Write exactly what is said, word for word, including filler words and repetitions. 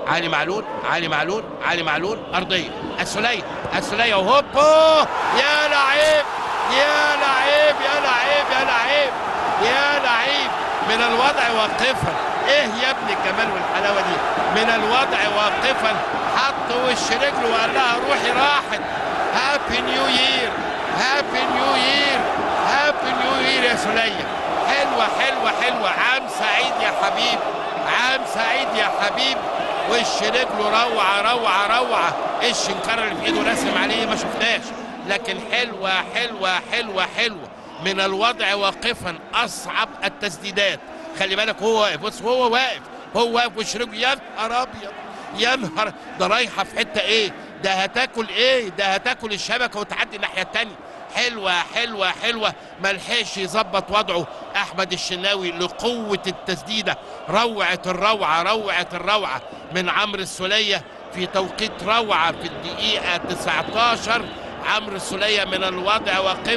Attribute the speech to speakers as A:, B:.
A: علي معلول علي معلول علي معلول ارضيه السوليه السوليه وهوبو يا لعيب يا لعيب يا لعيب يا لعيب يا لعيب من الوضع واقفا. ايه يا ابن الجمال والحلاوه دي؟ من الوضع واقفا حط وش رجله وقال لها روحي راحت. هابي نيو يير هابي نيو يير هابي نيو يير يا سوليه. حلوه حلوه حلوه. عام سعيد يا حبيب عام سعيد يا حبيب. وش رجله روعه روعه روعه. ايه الشنكره اللي في ايده راسم عليه ما شفناش، لكن حلوه حلوه حلوه حلوه. من الوضع واقفا اصعب التسديدات. خلي بالك هو واقف، بص هو واقف هو واقف وش رجله. يا نهار ابيض يا نهار، ده رايحه في حته ايه؟ ده هتاكل ايه؟ ده هتاكل الشبكه وتعدي الناحيه الثانيه. حلوه حلوه حلوه. ملحقش يظبط وضعه احمد الشناوي لقوه التسديده. روعه الروعه روعه الروعه من عمرو السوليه في توقيت روعه في الدقيقه تسعتاشر. عمرو السوليه من الوضع واقف.